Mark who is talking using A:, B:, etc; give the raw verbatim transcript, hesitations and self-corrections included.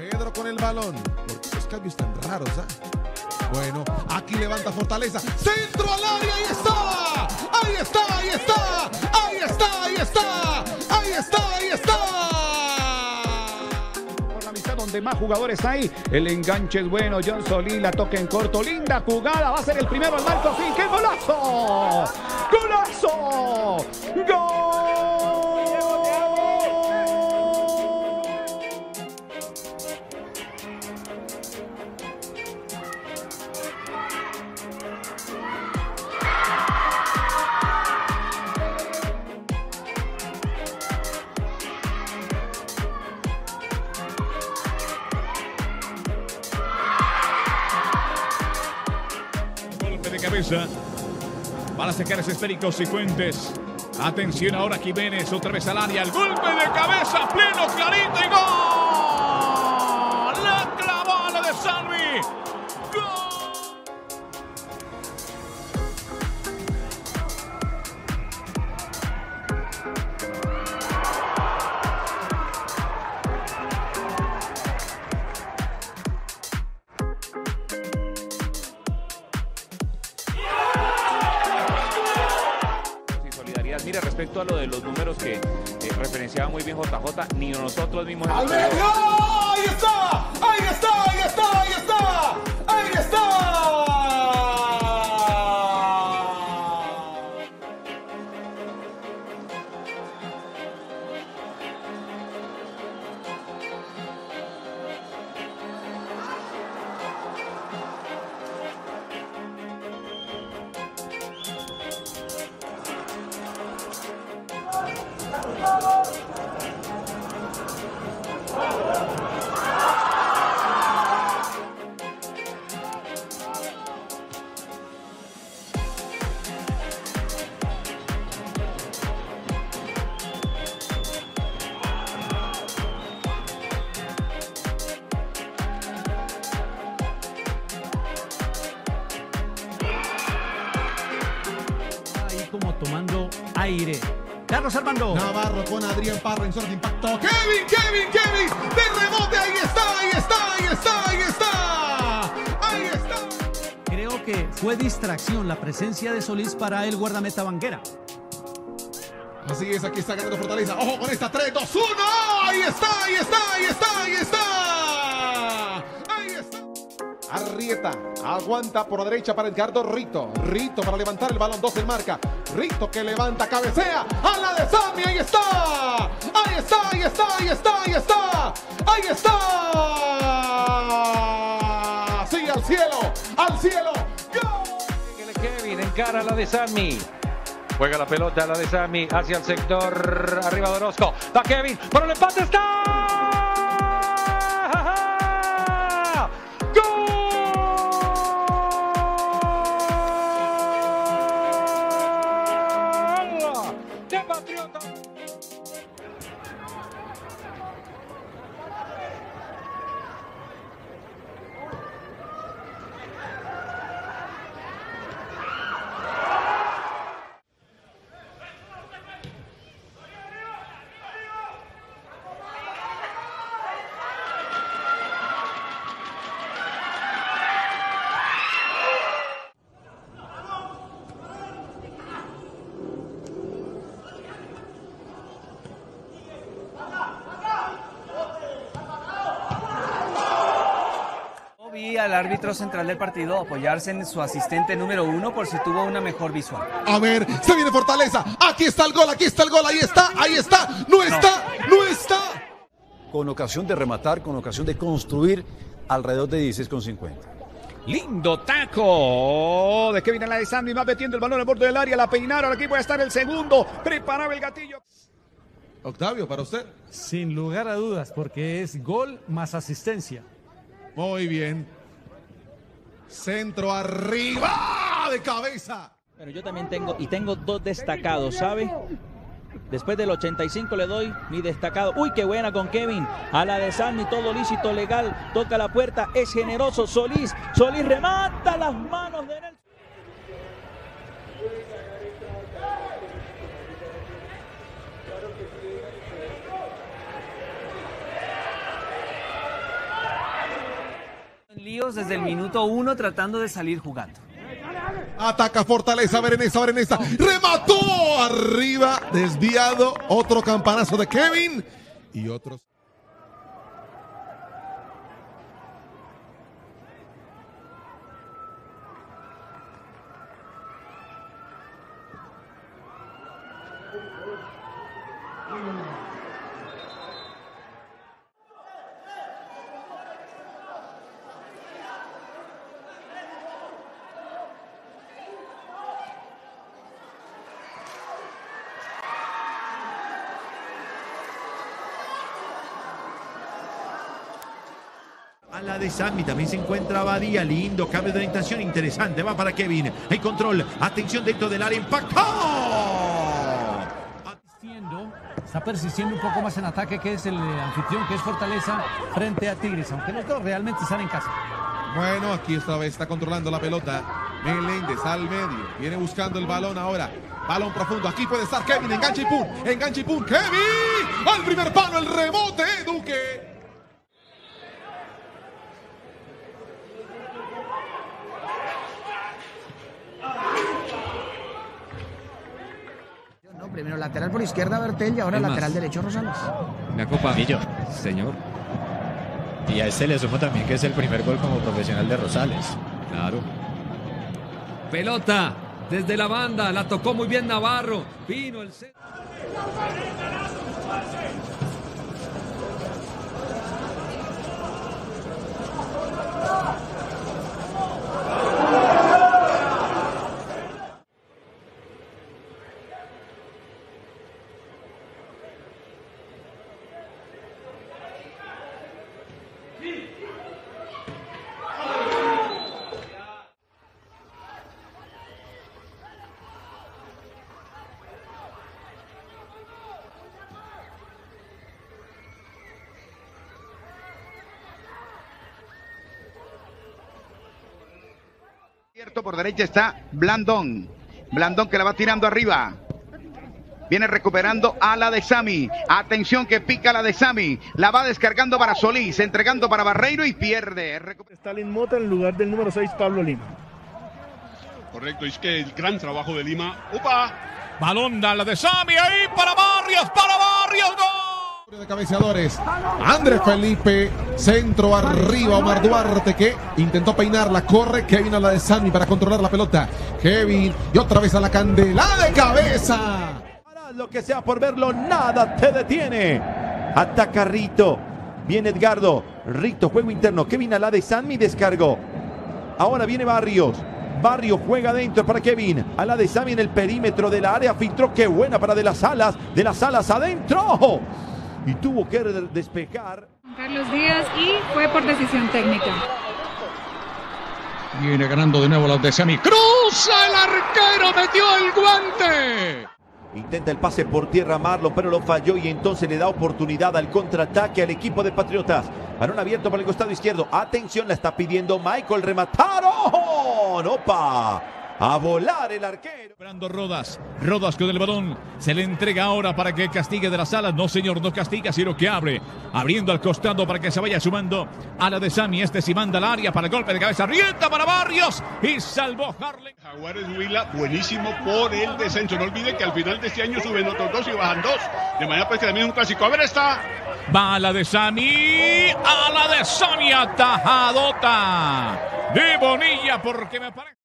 A: Pedro con el balón. Porque esos cambios tan raros, ¿ah? ¿eh? Bueno, aquí levanta Fortaleza. Centro al área, ahí está. Ahí está, ahí está. Ahí está, ahí está. Ahí está, ahí está.
B: Por la mitad donde más jugadores hay. El enganche es bueno. John Solís la toca en corto. Linda jugada. Va a ser el primero al marco. ¡Sí! ¡Qué golazo! ¡Golazo! ¡Gol!
C: De cabeza van a sacar ese esférico Cifuentes. Atención ahora Jiménez, otra vez al área, el golpe de cabeza, pleno, clarito y gol. La clavó a la de Salvi. Gol.
D: Mira, respecto a lo de los números que eh, referenciaba muy bien J J, ni nosotros mismos...
A: ¡Al medio! ¡Ahí está! ¡Ahí está! ¡Ahí está! ¡Ahí está! ¡Ahí está!
E: Como tomando aire. Carlos Armando.
A: Navarro con Adrián Parra en zona de impacto. Kevin, Kevin, Kevin. De rebote. Ahí está, ahí está, ahí está, ahí está. Ahí está.
E: Creo que fue distracción la presencia de Solís para el guardameta Banguera.
A: Así es, aquí está ganando Fortaleza. Ojo con esta. tres, dos, uno. Ahí está, ahí está, ahí está, ahí está. Ahí está. Arrieta aguanta por la derecha para Edgardo Rito. Rito para levantar el balón, dos en marca. Rito que levanta, cabecea a la de Sammy. Ahí está. Ahí está, ahí está, ahí está, ahí está. Ahí está. Sí, al cielo, al cielo.
F: ¡Gol! Kevin encara a la de Sammy. Juega la pelota a la de Sammy hacia el sector arriba de Orozco. Va Kevin, por el empate está. Patriota.
G: Al árbitro central del partido apoyarse en su asistente número uno por si tuvo una mejor visual.
A: A ver, se viene Fortaleza. Aquí está el gol, aquí está el gol, ahí está, ahí está. No está, no, no está.
H: Con ocasión de rematar, con ocasión de construir alrededor de dieciséis con cincuenta.
B: Lindo taco de Kevin a la de Sandy, va metiendo el balón al borde del área, la peinaron, aquí puede estar el segundo, preparaba el gatillo.
A: Octavio, para usted.
E: Sin lugar a dudas, porque es gol más asistencia.
A: Muy bien. Centro arriba de cabeza.
I: Bueno, yo también tengo, y tengo dos destacados, ¿sabe? Después del ochenta y cinco le doy mi destacado. Uy, qué buena con Kevin. A la de Sammy, todo lícito, legal. Toca la puerta, es generoso. Solís, Solís remata las manos de Nelson.
G: líos desde el minuto uno tratando de salir jugando.
A: Ataca Fortaleza, Berenesa, Berenesa. Remató arriba, desviado. Otro campanazo de Kevin. Y otros.
J: A la de Sammy también se encuentra Badía, lindo, cambio de orientación interesante, va para Kevin, hay control, atención dentro del área, impactó.
E: Está persistiendo un poco más en ataque, que es el anfitrión, que es Fortaleza, frente a Tigres, aunque los dos realmente están en casa.
A: Bueno, aquí esta vez está controlando la pelota. Meléndez al medio, viene buscando el balón ahora. Balón profundo, aquí puede estar Kevin, enganche y pum, enganche y pum, Kevin, al primer palo, el rebote, Duque.
K: Primero lateral por izquierda Bertel y ahora lateral derecho Rosales.
L: Me copa Millo, señor. Y a este le sumo también que es el primer gol como profesional de Rosales. Claro.
M: Pelota desde la banda, la tocó muy bien Navarro. Vino el centro.
N: Por derecha está Blandón. Blandón que la va tirando arriba. Viene recuperando a la de Sammy. Atención que pica la de Sammy. La va descargando para Solís, entregando para Barreiro y pierde.
O: Stalin Mota en lugar del número seis, Pablo Lima.
P: Correcto, es que el gran trabajo de Lima. ¡Upa!
C: Balón a la de Sammy, ahí para Barrios, para Barrios, ¡gol!
A: De cabeceadores, Andrés Felipe, centro arriba, Omar Duarte que intentó peinarla, corre Kevin a la de Sammy para controlar la pelota, Kevin y otra vez a la candela de cabeza.
J: Harás lo que sea por verlo, nada te detiene. Ataca Rito, viene Edgardo, Rito, juego interno, Kevin a la de Sammy, descargó. Ahora viene Barrios. Barrios juega adentro para Kevin. A la de Sammy en el perímetro de la área. Filtró, qué buena para De las Alas. De las Alas adentro. Y tuvo que despejar.
Q: Carlos Díaz y fue por decisión técnica.
C: Viene ganando de nuevo la de Sammy. ¡Cruza el arquero! ¡Metió el guante!
J: Intenta el pase por tierra Marlon, pero lo falló y entonces le da oportunidad al contraataque al equipo de Patriotas. Balón abierto por el costado izquierdo. Atención, la está pidiendo Michael. Remataron. ¡Opa! A volar el arquero.
C: Esperando Rodas. Rodas con el balón. Se le entrega ahora para que castigue De las Alas. No, señor, no castiga, sino que abre. Abriendo al costado para que se vaya sumando a la de Sammy. Este sí manda al área para el golpe de cabeza. Rieta para Barrios. Y salvó Harlem.
P: Jaguares Huila, buenísimo por el descenso. No olviden que al final de este año suben otros dos y bajan dos. De manera pues que también es un clásico. A ver, está.
C: Va a la de Sammy. A la de Sammy. Atajadota de Bonilla porque me parece.